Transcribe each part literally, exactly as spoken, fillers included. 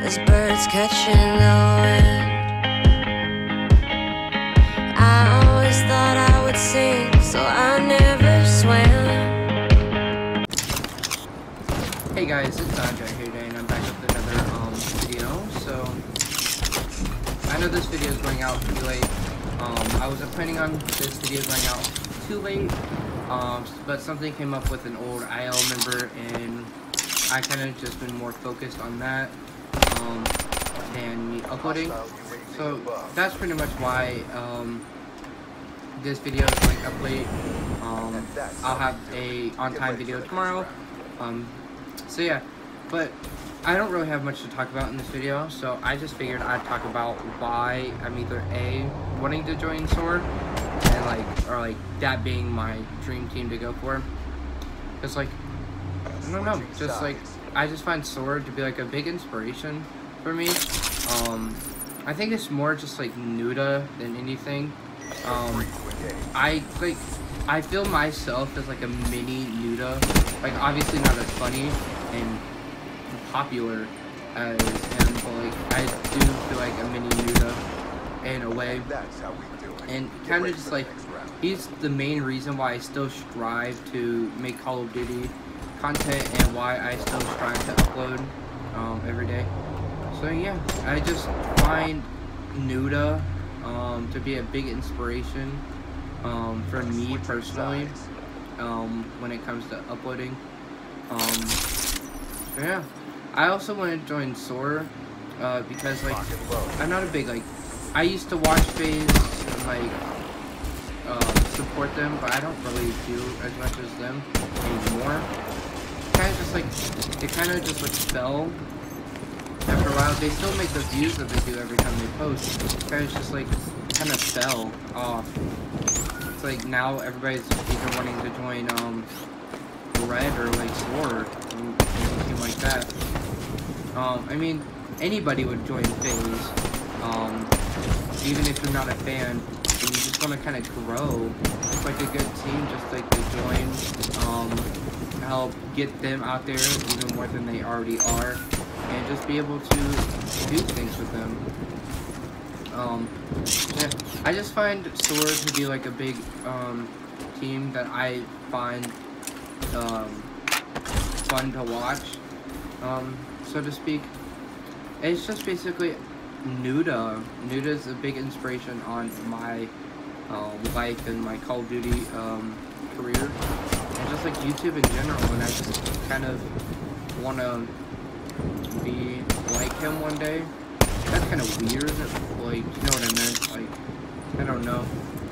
as birds catching the wind. I always thought I would sink, so I never swam. Hey guys, it's Andre here today, and I'm back with another um video. So I know this video is going out pretty late. Um, I wasn't planning on this video going out too late, um, but something came up with an old I L member, and I kind of just been more focused on that um, than me uploading. So that's pretty much why um, this video is going up late. Um, I'll have a on-time video tomorrow. Um, so yeah, but I don't really have much to talk about in this video, so I just figured I'd talk about why I'm either A, wanting to join S O A R, and like, or like that being my dream team to go for. It's like, I don't know, just like, I just find S O A R to be like a big inspiration for me. Um, I think it's more just like Nuda than anything. Um, I like, I feel myself as like a mini Nuda, like obviously not as funny and popular as him, but like I do feel like a mini Nuda in a way, and kind of just like he's the main reason why I still strive to make Call of Duty content and why I still strive to upload um, every day. So yeah, I just find Nuda um, to be a big inspiration um, for me personally um, when it comes to uploading. Um, yeah. I also want to join S O A R uh, because like I'm not a big like I used to watch FaZe and like uh, support them, but I don't really do as much as them anymore. Kind of just like it kind of just like fell after a while. They still make the views that they do every time they post. Kind of just like kind of fell off. It's like now everybody's either wanting to join um Red or like S O A R and anything like that. Um, I mean, anybody would join FaZe, um, even if you're not a fan, and you just want to kind of grow. It's like a good team, just like to join, um, help get them out there even more than they already are, and just be able to do things with them. Um, yeah, I just find S O A R to be like a big, um, team that I find, um, fun to watch, um, so to speak. It's just basically Nuda. Nuda is a big inspiration on my uh, life and my Call of Duty um, career, and just like YouTube in general. And I just kind of want to be like him one day. That's kind of weird. Like, you know what I meant? Like, I don't know.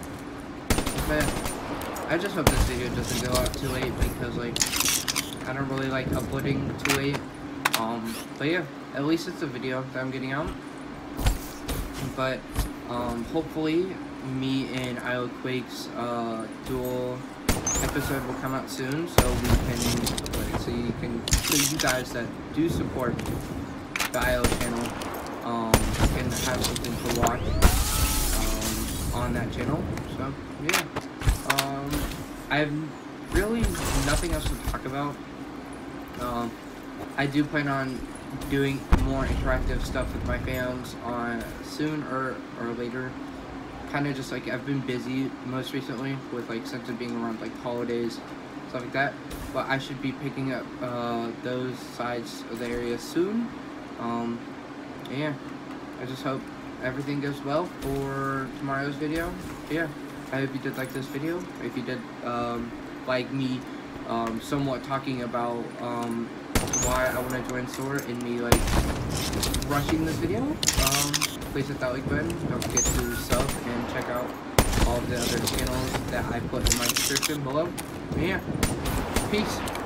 But I just hope this video doesn't go out too late because like I don't really like uploading too late. Um, but yeah, at least it's a video that I'm getting out. But um, hopefully, me and I O Quake's uh, dual episode will come out soon, so we can, like, so you can, so you guys that do support the I O channel, um, can have something to watch um, on that channel. So yeah, um, I have really nothing else to talk about. Um, I do plan on doing more interactive stuff with my fans on soon or, or later. Kind of just like I've been busy most recently with like since it being around like holidays, stuff like that. But I should be picking up uh, those sides of the area soon. Um, yeah, I just hope everything goes well for tomorrow's video. Yeah, I hope you did like this video. If you did um, like me um, somewhat talking about um, why I want to join S O A R and me like rushing this video, um, please hit that like button. Don't forget to sub and check out all of the other channels that I put in my description below. Yeah, peace.